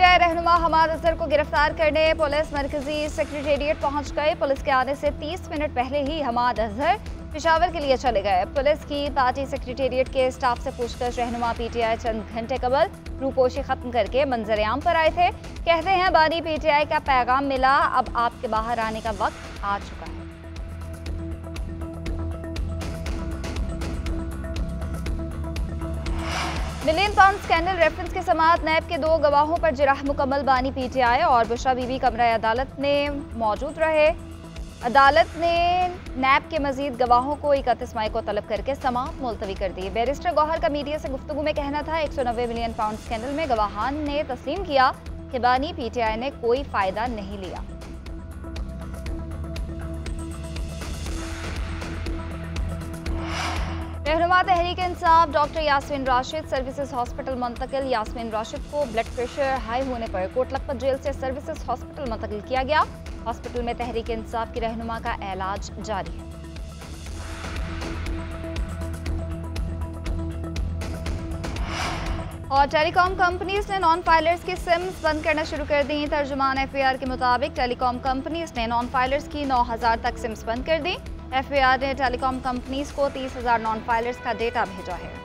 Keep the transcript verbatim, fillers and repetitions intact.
PTI रहनुमा हमाद अजहर को गिरफ्तार करने पुलिस मरकजी सेक्रेटेरिएट पहुंच गई। पुलिस के आने से तीस मिनट पहले ही हमाद अजहर पेशावर के लिए चले गए। पुलिस की पार्टी सेक्रेटेरिएट के स्टाफ से पूछकर रहनुमा पीटीआई चंद घंटे कबल रूपोशी खत्म करके मंजर-ए-आम पर आए थे। कहते हैं बानी पीटीआई का पैगाम मिला, अब आपके बाहर आने का वक्त आ चुका है। मिलियन पाउंड स्कैंडल रेफरेंस के समात नैब के दो गवाहों पर जिरह मुकम्मल। बानी पीटीआई और बुशरा बीबी कमरा अदालत ने मौजूद रहे। अदालत ने नैब के मजीद गवाहों को इकतीस मई को तलब करके समात मुलतवी कर दी। बैरिस्टर गौहर का मीडिया से गुफ्तगू में कहना था, एक सौ नब्बे मिलियन पाउंड स्कैंडल में गवाहान ने तस्लीम किया कि बानी पीटीआई ने कोई फायदा नहीं लिया। रहनुमा Tehreek Insaf doctor Yasmin Rashid services hospital मुंतकिल। यास्मीन राशिद को ब्लड प्रेशर हाई होने पर कोटलखपत जेल से सर्विसेज हॉस्पिटल मुंतकिल किया गया। हॉस्पिटल में तहरीक इंसाफ की रहनुमा का इलाज जारी है। और टेलीकॉम कंपनीज ने नॉन फाइलर्स की सिम्स बंद करना शुरू कर दी। तर्जुमान एफबीआर के मुताबिक टेलीकॉम कंपनीज ने नॉन फाइलर्स की नौ हजार तक सिम्स बंद कर दी। एफबीआर ने टेलीकॉम कंपनीज को तीस हजार नॉन फाइलर्स का डेटा भेजा है।